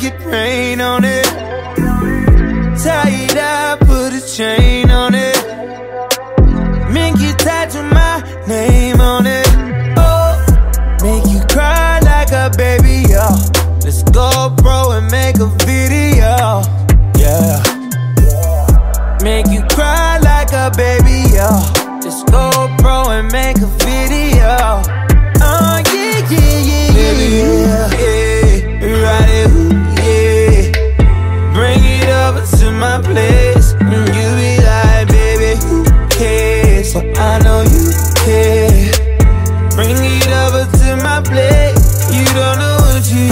make it rain on it. Tie it up, put a chain on it. Make you tattoo my name on it. Oh, make you cry like a baby, yo. Let's go, bro, and make a video, yeah. Make you cry like a baby, yo. Let's go, bro, and make a video. Oh, yeah, yeah, yeah, baby, yeah, yeah. Ride it, yeah. Bring it over to my place, and you be like, baby, who cares? But I know you care. Bring it over to my place. You don't know what you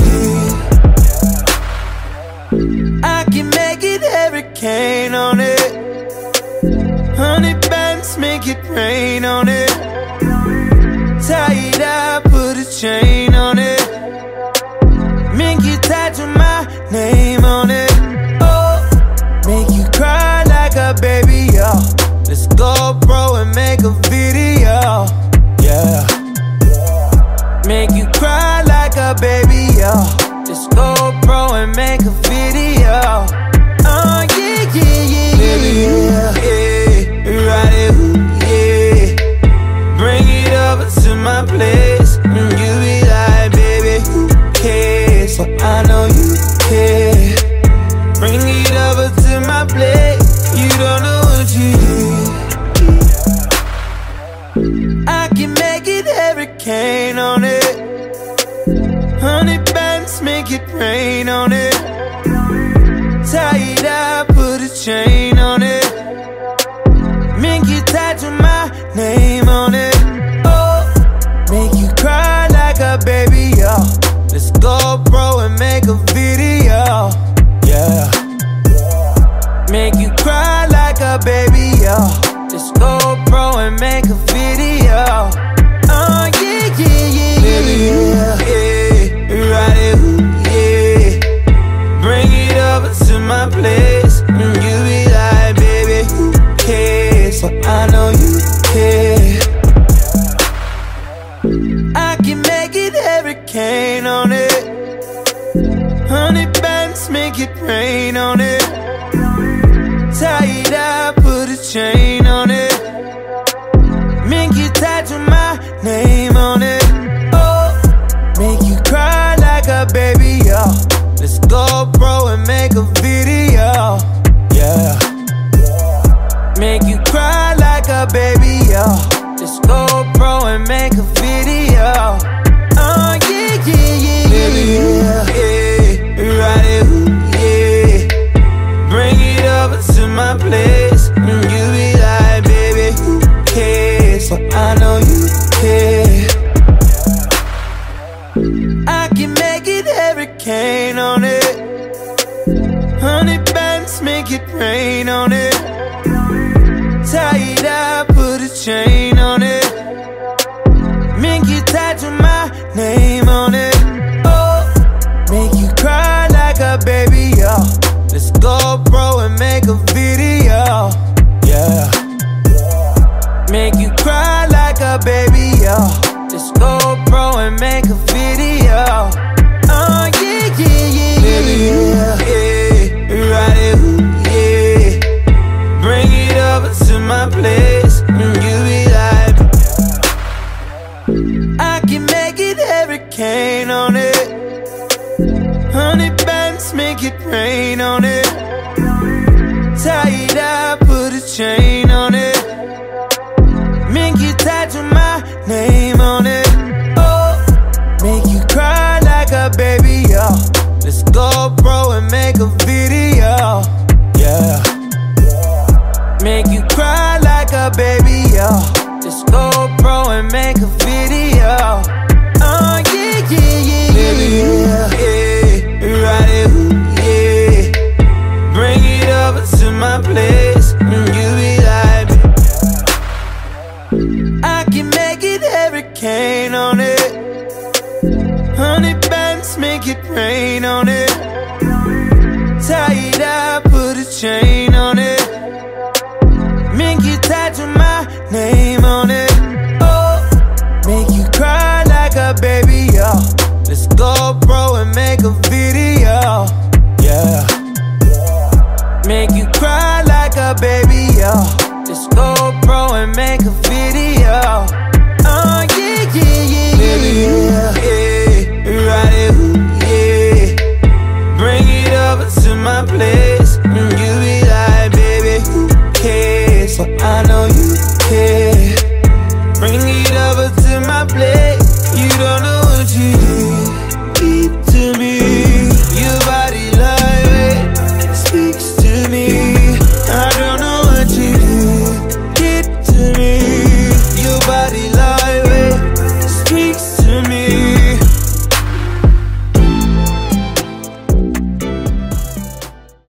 do. I can make it hurricane on it. 100 bands, make it rain on it. Tie it up, put a chain on it. Make you tattoo my name on it. Oh, make you cry like a baby, yo. Let's go, bro, and make a video, yeah. Make you cry like a baby, yo. Let's go, bro, and make a video. Oh, yeah, yeah, yeah, baby, yeah, yeah. Ride it, yeah. Bring it over to my place, and you be like, baby, who cares? But I know you care. Bring it over to my place. You don't know what you do. I can make it hurricane on it. 100 bands, make it rain on it. Tie it up, put a chain on it. Make you tattoo my name on it. Oh, make you cry like a baby, yo. Let's go, bro, and make a video, yeah. Make you cry like a baby, yo. Let's go, bro, and make a video. Oh, yeah, yeah, yeah, baby, yeah, yeah. Ride it, yeah. Bring it over to my place, and you be like, baby, who cares? But I know you care. I can make it hurricane on it. 100 bands, make it rain on it. Tie it up, put a chain on it. Make you tattoo my name on it. Oh, make you cry like a baby, yo. Let's go, bro, and make a video, yeah. Make you cry like a baby, yo. Let's go, bro, and make a video. Oh, yeah, yeah, yeah, baby, yeah, yeah. Ride it, yeah. Bring it over to my place, and you be like, baby, who cares? But I know you care. I can make it hurricane on it. 100 bands, make it rain on it. Tie it up, put a chain on it. Make you tattoo my name on it. Oh, make you cry like a baby, yo. Let's go, bro, and make a video, yeah. Make you cry like a baby, yo. Let's go, bro, and make a video. Oh, yeah, yeah, yeah, baby, yeah, yeah. Ride it, yeah. Bring it over to my place, and you be like, I can make it hurricane on it. 100 bands, make it rain on it. Tie it up, put a chain on it. Make you tattoo my name on it. Oh, make you cry like a baby, yo. Let's go, bro, and make a video, yeah. Make you cry like a baby, yo. Let's go, bro, and make a video. Oh, yeah, yeah, yeah, baby, yeah, yeah. Ride it, yeah. Bring it over to my place, and you be like, I can make it hurricane on it. 100 bands, make it rain on it. Tie it up, put a chain on it. Make you tattoo my name on it. Oh, make you cry like a baby, yo. Let's go, bro, and make a video. and make a